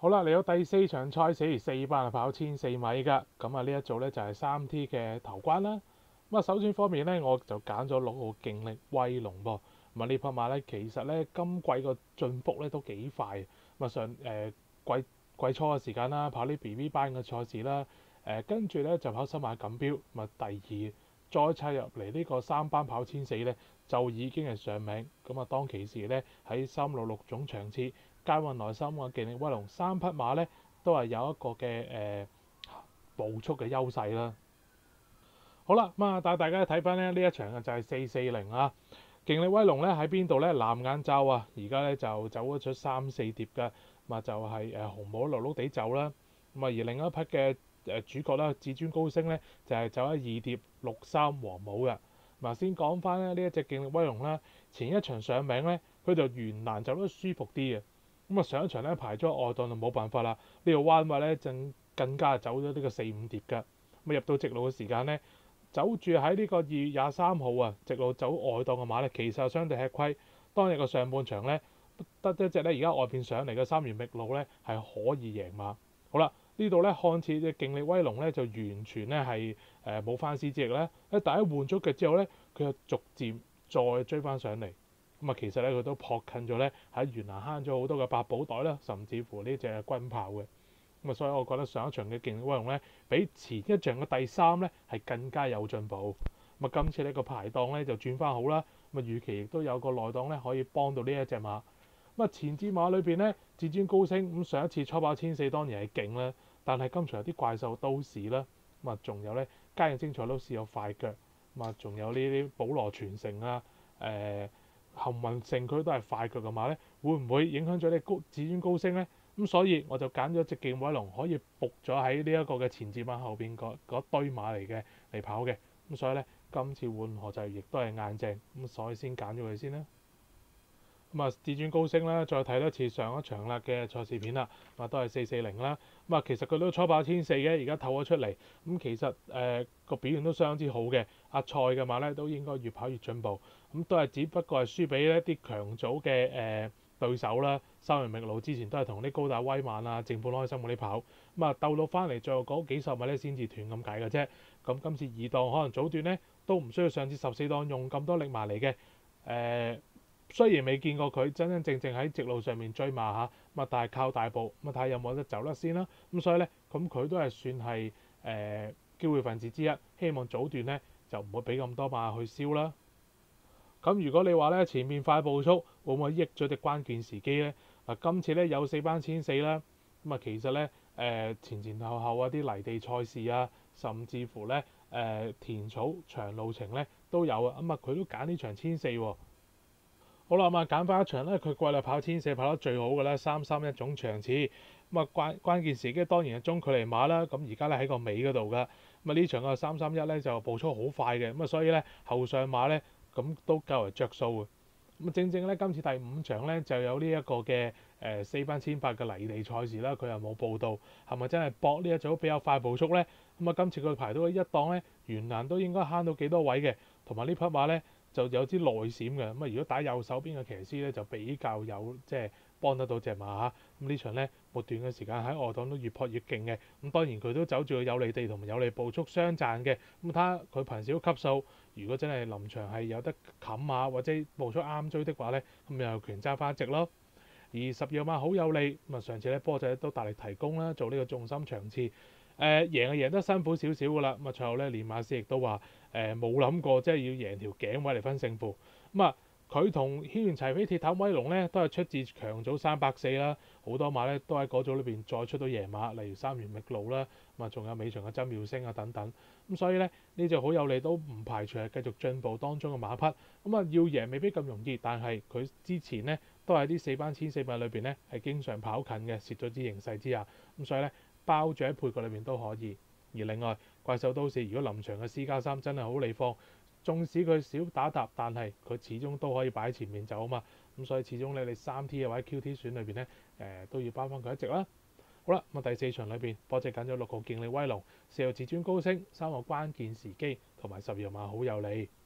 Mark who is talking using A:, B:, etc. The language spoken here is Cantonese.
A: 好啦，嚟到第四場賽事，4班係跑1400米㗎。咁啊，呢一組呢就係 3T 嘅頭關啦。咁啊，首選方面呢，我就揀咗6號勁力威龍噃。咁啊，呢匹馬呢，其實呢，今季個進步呢都幾快。咁啊，季初嘅時間啦，跑啲 BB 班嘅賽事啦。跟住呢就跑新馬錦標，咁啊第二再插入嚟呢個3班跑1400呢，就已經係上名。咁啊，當其時呢，喺366總場次。佳運來心啊，勁力威龍3匹馬咧，都係有一個嘅步速嘅優勢啦。好啦，咁啊，帶大家睇翻咧呢一場嘅就係440啊。勁力威龍咧喺邊度咧？藍眼罩啊，而家咧就走咗出3、4碟嘅，咁啊就係紅帽碌碌地走啦。咁啊而另一匹嘅主角啦，至尊高升咧就係走喺2碟63黃帽嘅。嗱，先講翻咧呢一隻勁力威龍啦，前一場上名咧，佢就沿欄走得舒服啲嘅。咁啊上一場咧排咗外檔就冇辦法啦，呢個彎位咧更加走咗呢個4、5碟㗎。咁入到直路嘅時間咧，走住喺呢個2月23號啊，直路走外檔嘅馬咧，其實相對吃虧。當日個上半場咧，得一隻咧而家外邊上嚟嘅3元覓路咧係可以贏馬。好啦，呢度咧看似隻勁力威龍咧就完全咧係冇翻絲之力咧，喺第一換咗腳之後咧，佢又逐漸再追翻上嚟。咁啊，其實咧佢都撲近咗咧喺原來慳咗好多嘅百寶袋啦，甚至乎呢隻軍炮嘅。咁啊，所以我覺得上一場嘅勁力威龍咧，比前一場嘅第3咧係更加有進步。咁啊，今次呢個排檔咧就轉翻好啦。咁啊，預期亦都有個內檔咧可以幫到呢一隻馬。咁啊，前置馬裏邊咧，至尊高升咁上一次初跑1400當然係勁啦，但係今場有啲怪獸都市啦。咁啊，仲有咧嘉應精彩都試有快腳。咁啊，仲有呢啲保羅傳承啊，幸運城佢都係快腳嘅馬咧，會唔會影響咗你至尊高升咧？咁所以我就揀咗隻勁威龍可以伏咗喺呢一個嘅前置馬後邊嗰堆馬嚟跑嘅。咁所以咧今次換何就亦都係硬淨，咁所以先揀咗佢先啦。咁啊，至尊高升啦，再睇多次上一場啦嘅賽事片啦，啊都係440啦。咁啊，其實佢都初跑1400嘅，而家透咗出嚟。咁其實個表現都相當之好嘅。阿賽嘅馬咧都應該越跑越進步。咁都係只不過係輸俾一啲強組嘅對手啦。三元覓路之前都係同啲高大威猛啊、正本開心嗰啲跑。咁啊，鬥到翻嚟最後嗰幾十米咧先至斷咁解嘅啫。咁今次2檔可能早段咧都唔需要上至14檔用咁多力埋嚟嘅。雖然未見過佢真真正正喺直路上面追馬嚇，咁但係靠大步，咁睇下有冇得走得先啦。咁所以咧，咁佢都係算係機會分子之一。希望早段咧就唔會俾咁多馬去燒啦。咁如果你話咧前面快步速會唔會益咗隻關鍵時機咧？嗱，今次咧有4班1400啦，咁啊其實咧前後後啊啲泥地賽事啊，甚至乎咧田草長路程咧都有啊，咁啊佢都揀呢場1400喎。好啦，咁啊揀翻一場咧，佢季內跑1400跑得最好嘅啦，331總場次。咁啊關鍵時機當然係中距離馬啦。咁而家咧喺個尾嗰度㗎。咁啊呢場嘅331咧就步速好快嘅。咁啊所以咧後上馬咧咁都較為着數嘅。咁啊正正咧今次第5場咧就有呢一個嘅4班1800嘅泥地賽事啦，佢又冇報到，係咪真係搏呢一組比較快步速咧？咁啊今次佢排到一檔咧，原欄都應該慳到幾多位嘅，同埋呢匹馬咧。就有啲內閃嘅，咁啊如果打右手邊嘅騎師咧，就比較有即係幫得到隻馬嚇。咁呢場咧末段嘅時間喺外檔都越撲越勁嘅，咁當然佢都走住有利地同埋有利步速相賺嘅。咁睇下佢憑少級數，如果真係臨場係有得冚馬或者步速啱追的話咧，咁又有權揸翻一隻咯。而12號馬好有利，咁啊上次咧波仔都大力提供啦，做呢個重心場次。贏係贏得辛苦少少㗎啦，咁啊最後咧連馬師亦都話冇諗過即係要贏條頸位嚟分勝負。咁啊佢同軒轅齊飛鐵膽威龍咧都係出自強組340啦，好多馬咧都喺嗰組裏邊再出到贏馬，例如3元覓路啦，咁啊仲有尾場嘅真妙星啊等等。咁所以咧呢隻好有利，都唔排除係繼續進步當中嘅馬匹。咁啊要贏未必咁容易，但係佢之前咧都係啲4班1400裏邊咧係經常跑近嘅，蝕咗啲形勢之下，咁所以咧。包住喺配角裏面都可以。而另外怪獸都市，如果臨場嘅私家3真係好利放，縱使佢少打搭，但係佢始終都可以擺喺前面走啊嘛。咁所以始終你 3T 或者 QT 選裏邊咧都要包翻佢一席啦。好啦，咁啊第4場裏邊，波姐揀咗6號勁力威龍、4號至尊高升、3號關鍵時機同埋12號馬好有利。